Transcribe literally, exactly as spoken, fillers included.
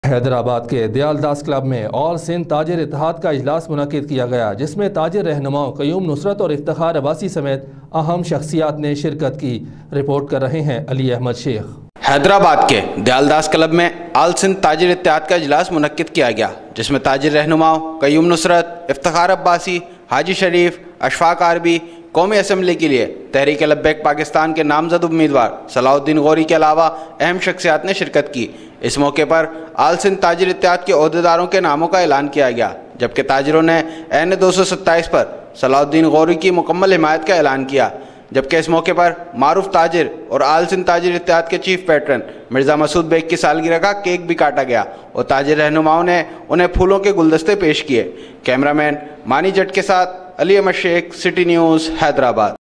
हैदराबाद के दयालदास क्लब में ऑल सिंध ताजिर इत्तेहाद का इजलास मुनक्किद किया गया, जिसमें ताजिर रहनुमाओं क़य्यूम नुसरत और इफ्तिखार अब्बासी समेत अहम शख्सियात ने शिरकत की। रिपोर्ट कर रहे हैं अली अहमद शेख। हैदराबाद के दयालदास क्लब में ऑल सिंध ताजिर इत्तेहाद का इजलास मुनक्किद किया गया, जिसमें ताजिर रहनुमाओं क़य्यूम नुसरत, इफ्तिखार अब्बासी, हाजी शरीफ, अशफाक आरबी, कौमी असम्बली के लिए तहरीक लब्बैक पाकिस्तान के नामजद उम्मीदवार सलाहुद्दीन गौरी के अलावा अहम शख्सियात ने शिरकत की। इस मौके पर ऑल सिंध ताजिर इत्तेहाद के ओहदेदारों के नामों का ऐलान किया गया, जबकि ताजिरों ने एन दो सौ सत्ताईस पर सलाहुद्दीन गौरी की मुकम्मल हिमायत का ऐलान किया। जबकि इस मौके पर मारूफ ताजिर और ऑल सिंध ताजिर इत्तेहाद के चीफ पैट्रन मिर्ज़ा मसूद बेग की सालगिरह का केक भी काटा गया और ताजिर रहनुमाओं ने उन्हें फूलों के गुलदस्ते पेश किए। कैमरामैन मानी जट के साथ अली अहमद शेख, सिटी न्यूज़, हैदराबाद।